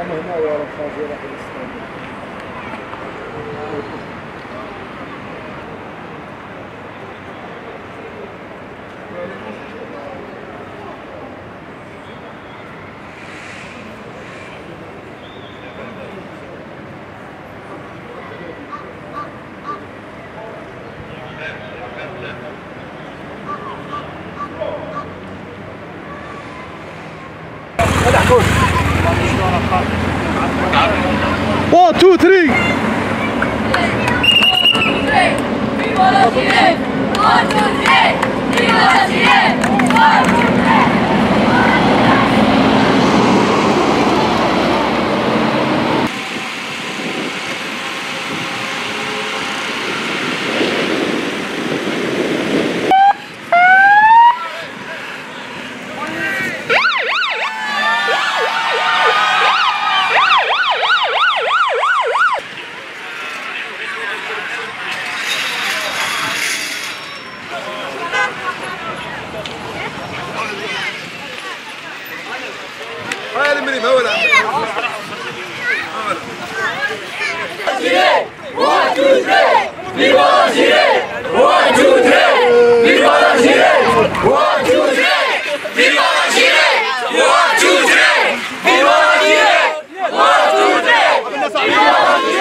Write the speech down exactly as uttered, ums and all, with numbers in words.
هنا يا رب خاطر One, two, three. Viva la Chile! One, two, three! Viva la Chile! One, two, three! هاي المريم هولا One, two, three! Viva la Chile! One, two,